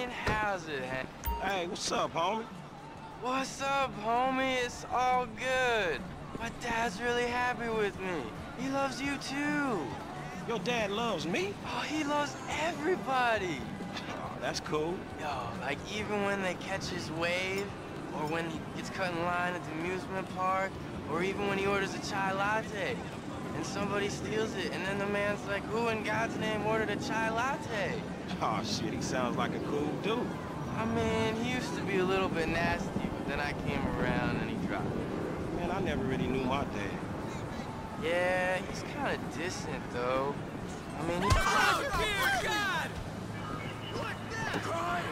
how's it, Hank? Hey, what's up, homie? What's up, homie? It's all good. My dad's really happy with me. He loves you too. Your dad loves me? Oh, he loves everybody. Oh, that's cool. Yo, like even when they catch his wave, or when he gets cut in line at the amusement park, or even when he orders a chai latte, and somebody steals it, and then the man's like, who in God's name ordered a chai latte? Oh, shit, he sounds like a cool dude. I mean, he used to be a little bit nasty, but then I came around and he dropped it. Man, I never really knew my dad. Yeah, he's kind of distant, though. I mean, he's... Oh, dear God! What the?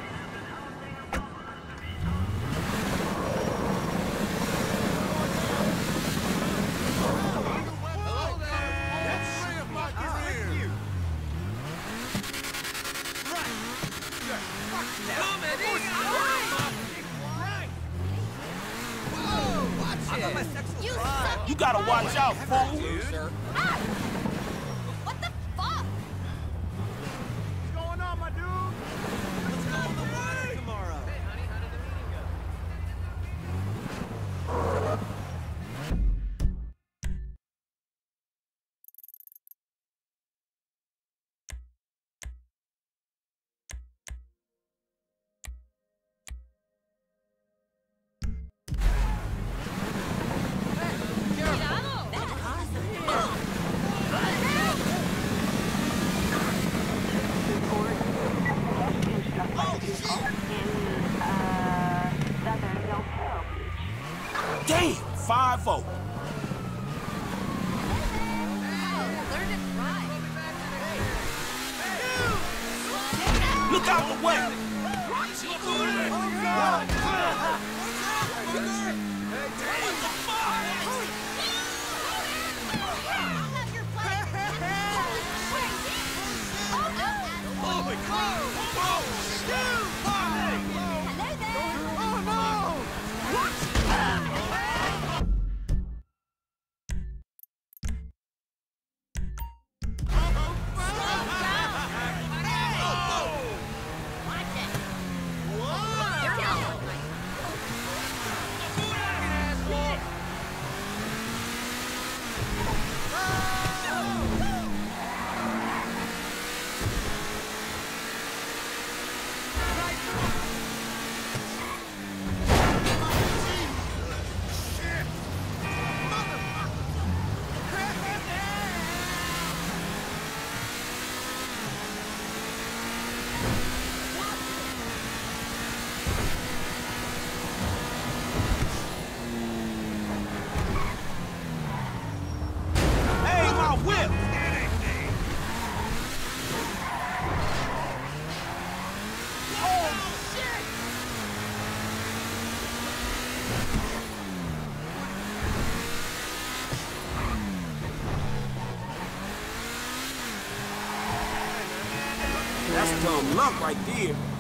Hello there! That's three of my career! Right! Whoa! Watch it! You suck! You gotta watch out, fool! Sir. Ah! What the fuck? What's going on, my dude? Let's go in the water tomorrow. Hey, honey, how did the meeting go? Damn, 5-0. Learn to fly. Look out the way! Holy crap! That's dumb luck right there.